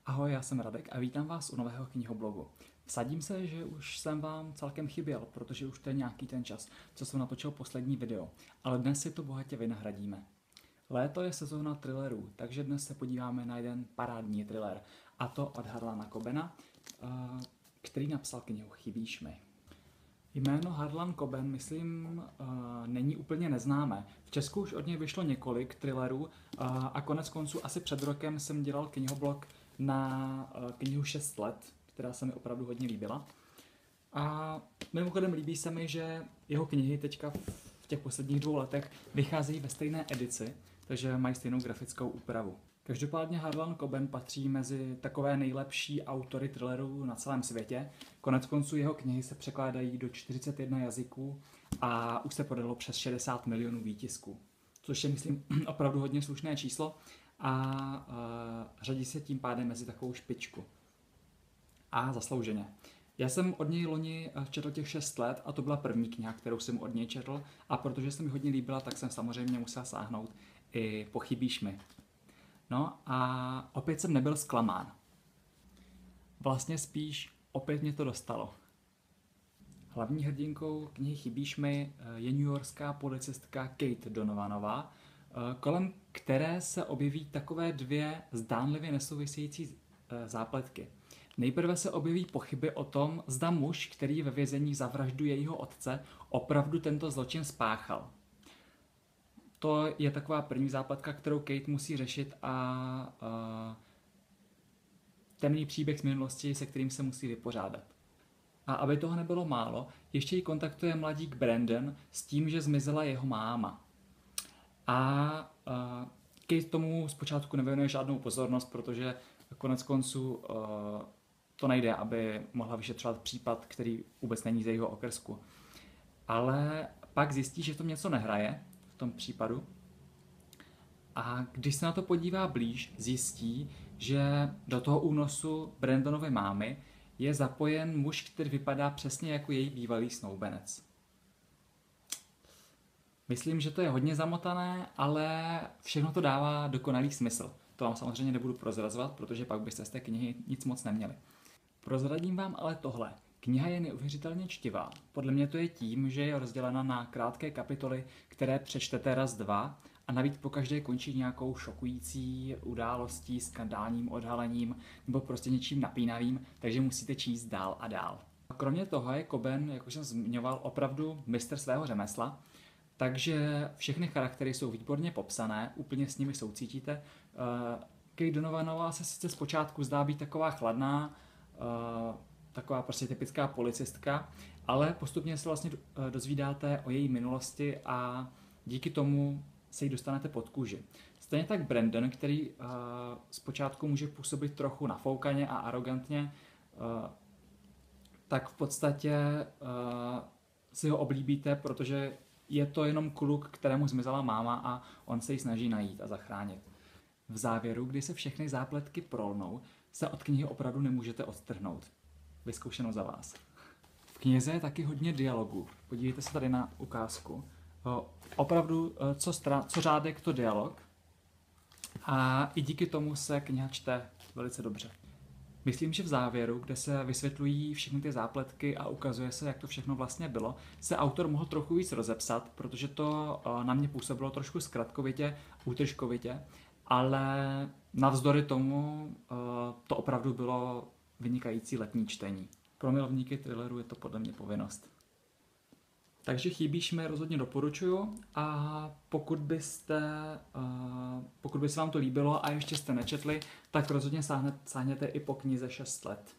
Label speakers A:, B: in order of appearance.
A: Ahoj, já jsem Radek a vítám vás u nového knihoblogu. Vsadím se, že už jsem vám celkem chyběl, protože už to je nějaký ten čas, co jsem natočil poslední video, ale dnes si to bohatě vynahradíme. Léto je sezóna thrillerů, takže dnes se podíváme na jeden parádní thriller, a to od Harlana Cobena, který napsal knihu Chybíš mi. Jméno Harlan Coben, myslím, není úplně neznámé. V Česku už od něj vyšlo několik thrillerů a konec konců asi před rokem jsem dělal knihoblog na knihu 6 let, která se mi opravdu hodně líbila. A mimochodem líbí se mi, že jeho knihy teďka v těch posledních 2 letech vycházejí ve stejné edici, takže mají stejnou grafickou úpravu. Každopádně Harlan Coben patří mezi takové nejlepší autory thrillerů na celém světě. Konec konců jeho knihy se překládají do 41 jazyků a už se prodalo přes 60 milionů výtisků, což je, myslím, opravdu hodně slušné číslo a řadí se tím pádem mezi takovou špičku. A zaslouženě. Já jsem od něj loni četl těch 6 let a to byla první kniha, kterou jsem od něj četl, a protože se mi hodně líbila, tak jsem samozřejmě musel sáhnout i po Chybíš mi. No a opět jsem nebyl zklamán. Vlastně spíš opět mě to dostalo. Hlavní hrdinkou knihy Chybíš mi je newyorská policistka Kate Donovanová, kolem které se objeví takové 2 zdánlivě nesouvisející zápletky. Nejprve se objeví pochyby o tom, zda muž, který ve vězení za vraždu jejího otce, opravdu tento zločin spáchal. To je taková první zápletka, kterou Kate musí řešit a temný příběh z minulosti, se kterým se musí vypořádat. A aby toho nebylo málo, ještě ji kontaktuje mladík Brandon s tím, že zmizela jeho máma. A Kate tomu zpočátku nevěnuje žádnou pozornost, protože konec konců to nejde, aby mohla vyšetřovat případ, který vůbec není z jejího okrsku. Ale pak zjistí, že to něco nehraje v tom případu. A když se na to podívá blíž, zjistí, že do toho únosu Brandonovy mámy je zapojen muž, který vypadá přesně jako její bývalý snoubenec. Myslím, že to je hodně zamotané, ale všechno to dává dokonalý smysl. To vám samozřejmě nebudu prozrazovat, protože pak byste z té knihy nic moc neměli. Prozradím vám ale tohle. Kniha je neuvěřitelně čtivá. Podle mě to je tím, že je rozdělena na krátké kapitoly, které přečtete raz, 2 a navíc pokaždé končí nějakou šokující událostí, skandálním odhalením nebo prostě něčím napínavým, takže musíte číst dál a dál. Kromě toho je Coben, jak už jsem zmiňoval, opravdu mistr svého řemesla, takže všechny charaktery jsou výborně popsané, úplně s nimi soucítíte. Kate Donovanová se sice zpočátku zdá být taková chladná, taková prostě typická policistka, ale postupně se vlastně dozvídáte o její minulosti a díky tomu se jí dostanete pod kůži. Stejně tak Brandon, který zpočátku může působit trochu nafoukaně a arrogantně, tak v podstatě si ho oblíbíte, protože je to jenom kluk, kterému zmizela máma a on se ji snaží najít a zachránit. V závěru, kdy se všechny zápletky prolnou, se od knihy opravdu nemůžete odtrhnout. Vyzkoušeno za vás. V knize je taky hodně dialogů. Podívejte se tady na ukázku. Opravdu, co řádek, to dialog. A i díky tomu se kniha čte velice dobře. Myslím, že v závěru, kde se vysvětlují všechny ty zápletky a ukazuje se, jak to všechno vlastně bylo, se autor mohl trochu víc rozepsat, protože to na mě působilo trošku zkratkovitě, útržkovitě, ale navzdory tomu to opravdu bylo vynikající letní čtení. Pro milovníky thrilleru je to podle mě povinnost. Takže Chybíš mi rozhodně doporučuju a pokud by se vám to líbilo a ještě jste nečetli, tak rozhodně sáhněte i po knize 6 let.